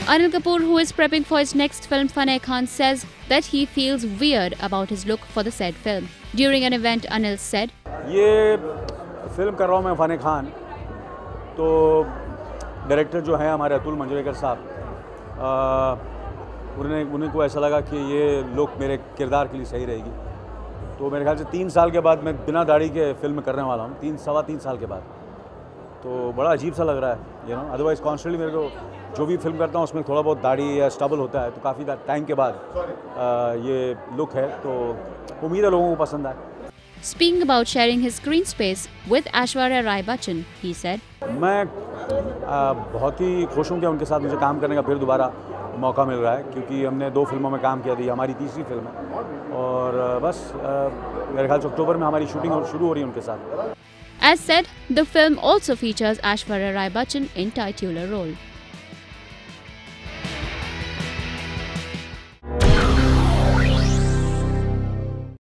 Anil Kapoor, who is prepping for his next film Faney Khan, says that he feels weird about his look for the said film. During an event, Anil said, ये film कर रहा हूँ मैं funny Khan, तो director जो हैं हमारे अतुल मंजरेकर साहब, उन्हें को ऐसा लगा कि ये लुक मेरे किरदार के लिए सही रहेगी। तो मेरे ख्याल से 3 साल के बाद मैं बिना दाढ़ी के फिल्म करने वाला हूँ, सवा तीन साल के बाद। तो बड़ा अजीब सा लग रहा है, अदरवाइज़ कॉन्स्टेंटली मेरे को जो भी फिल्म करता हूँ उसमें थोड़ा बहुत दाढ़ी या स्टबल होता है, तो काफ़ी टाइम के बाद ये लुक है, तो उम्मीद है लोगों को पसंद आए। Speaking about sharing his screen space with Aishwarya Rai Bachchan, he said, मैं बहुत ही खुश हूँ कि उनके साथ मुझे काम करने का फिर दोबारा मौका मिल रहा है, क्योंकि हमने 2 फिल्मों में काम किया था, हमारी तीसरी फिल्म है, और बस मेरे ख्याल से अक्टूबर में हमारी शूटिंग शुरू हो रही है उनके साथ। As said, the film also features Aishwarya Rai Bachchan in titular role.